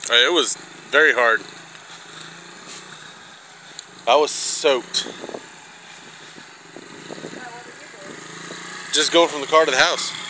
It was very hard. I was soaked. Just going from the car to the house.